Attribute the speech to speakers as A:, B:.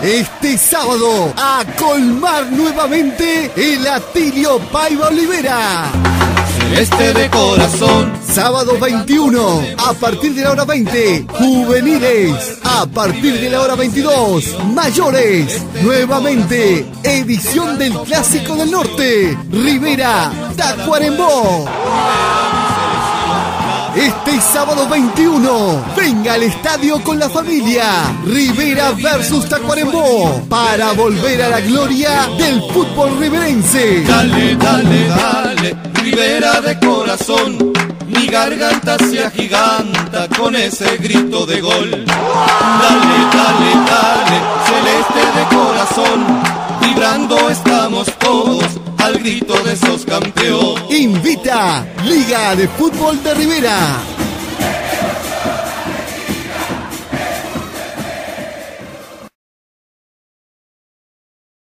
A: Este sábado, a colmar nuevamente el Atilio Paiva Olivera.
B: Celeste de corazón.
A: Sábado 21, a partir de la hora 20, juveniles. A partir de la hora 22, mayores. Nuevamente, edición del Clásico del Norte. Rivera, Tacuarembó. Este sábado 21, venga al estadio con la familia. Rivera versus Tacuarembó, para volver a la gloria del fútbol riverense.
B: Dale, dale, dale, Rivera de corazón. Mi garganta se agiganta con ese grito de gol. Dale, dale, dale, celeste de corazón. Vibrando estamos todos al grito de esos campeones.
A: Invita Liga de Fútbol de Rivera.